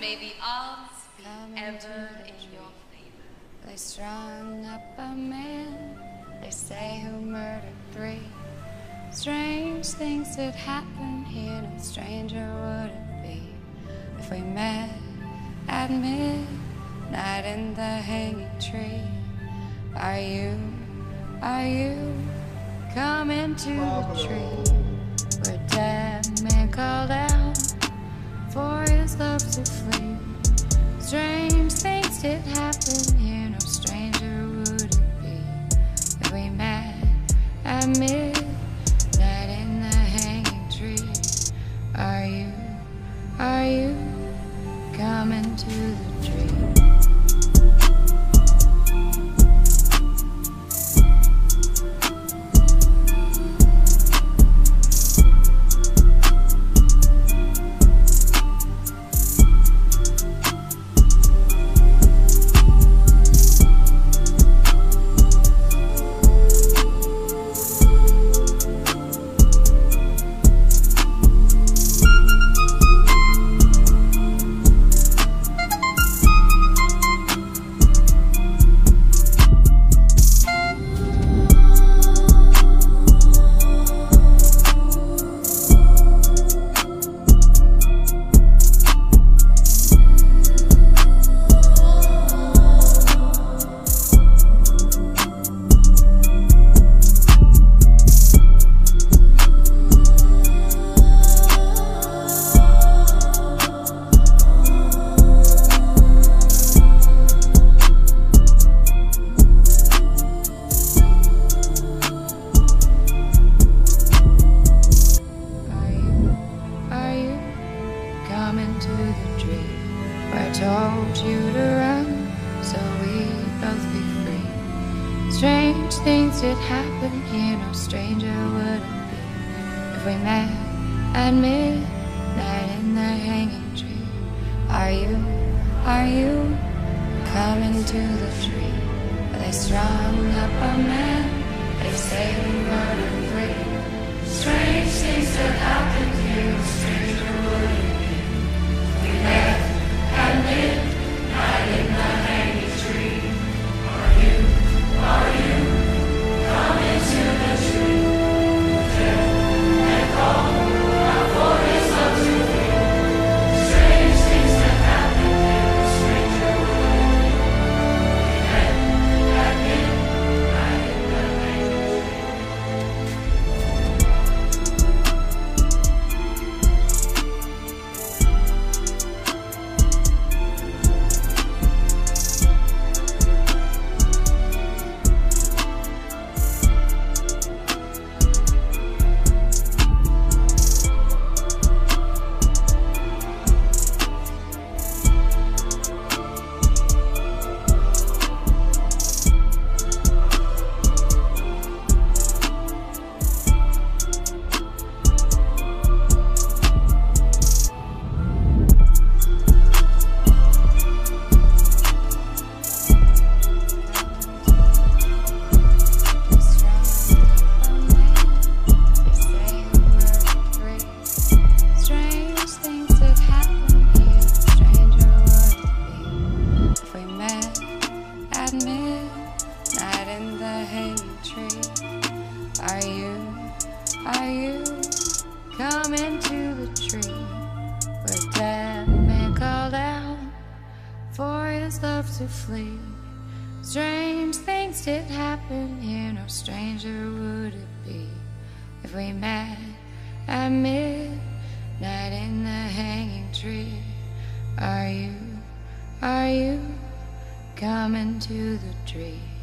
may the odds be ever in your favor. They strung up a man, they say, who murdered 3. Strange things that happen here, no stranger would it be if we met at midnight in the hanging tree. Are you coming to the tree where dead man called out for his love to flee? Strange things did happen here, no stranger would it be if we met at midnight in the hanging tree. Are you coming to the tree? Coming to the tree where I told you to run so we'd both be free. Strange things did happen here, no stranger would it be if we met at midnight in the hanging tree. Are you coming to the tree where they strung up a man, they say we murdered 3. Strange things that happen here, no stranger would it be. At midnight in the hanging tree. Are you coming to the tree? Death and call out for his love to flee. Strange things that happen here, a stranger would it be. At midnight in the hanging Are you coming to the tree where dead man called out for his love to flee? Strange things did happen here, no stranger would it be if we met at midnight in the hanging tree. Are you coming to the tree?